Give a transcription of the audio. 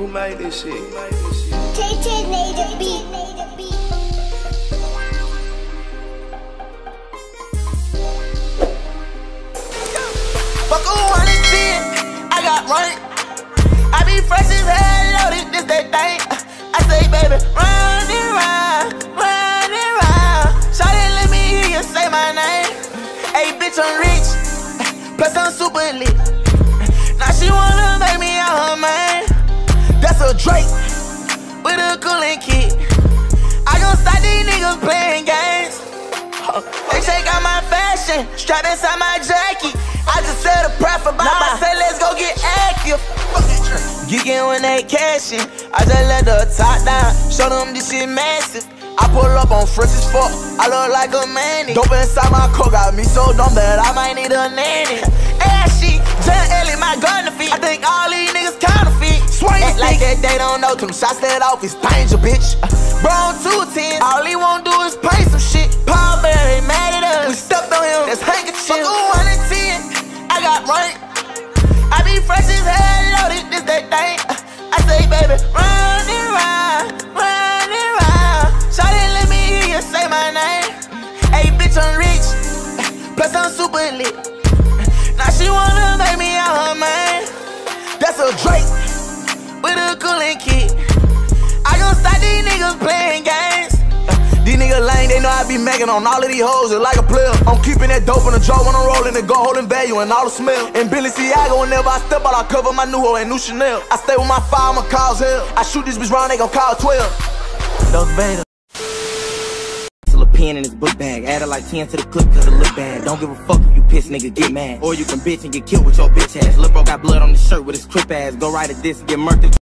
Who made this shit? KK made the beat. Fuck who wanna see it, I got money. I be fresh as hell, loaded, this that thing. I say, baby, run it round, run it round. Shawty, let me hear you say my name. Hey, bitch, I'm rich, plus I'm super lit. Now she wanna make me out her man. That's a Drake with a cooling kit. I gon' stop these niggas playing games. They check out my fashion, strapped inside my jacket. I just said a prayer for Baba, said let's go get active. Geekin' when they cashin', I just let the top down, show them this shit massive. I pull up on fresh as fuck, I look like a manny. Dope inside my coat got me so dumb that I might need a nanny. Ashy, John Ellie, my gun to feet. I think all these niggas counterfeit. Act like that they don't know, them shots let off, it's danger, bitch. Bro, on 210, all he won't do is pay some shit. Paul Bear ain't mad at us, we stepped on him, that's handkerchief. Fuck who 110, I got money. I be fresh as hell, loaded, this that thing. I say, baby, run it round, run it round. Shawty, let me hear you say my name. Hey, bitch, I'm rich, plus I'm super lit. Now she wanna make me out her man. That's a Drake with a cooling kit. I gon' stop these niggas playing games. These niggas lame, they know I be making on all of these hoes just like a player. I'm keeping that dope in the jar when I'm rolling and go holding value and all the smell. In Billy Ciago, whenever I step out, I cover my new hoe and new Chanel. I stay with my fire, I'ma cause hell. I shoot this bitch round, they gon' call 12. Those Vader. A pen in his book bag, added like 10 to the clip cause it look bad. Don't give a fuck if you piss, nigga, get mad. Or you can bitch and get killed with your bitch ass. Lil' bro got blood on the shirt with his crip ass. Go right at this and get murked.